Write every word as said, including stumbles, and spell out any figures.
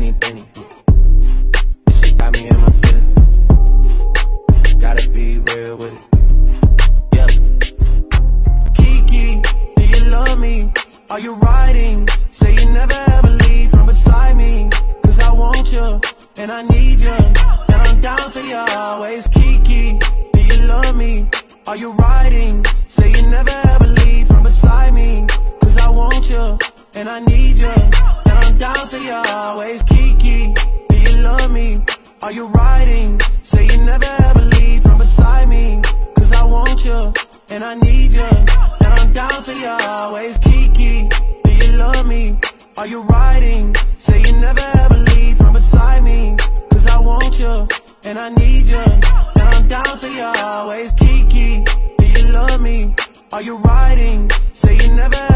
honey Benny. This shit got me in my feelings. Gotta be real with it. Yeah. Kiki, do you love me? Are you riding? Say you never ever leave from beside me. Cause I want you, and I need you, and I'm down for you always. Kiki, do you love me? Are you riding? Say you never ever leave from beside me. Cause I want you, and I need you, and I'm down for you always. Kiki, do you love me? Are you riding? Say you never ever leave from beside me. Cause I want you, and I need you, and I'm down for you always. Kiki, do you love me? Are you riding? Say you never ever leave from beside me. Cause I want you, and I need you, and I'm down for you always. Kiki, do you love me? Are you riding? Say you never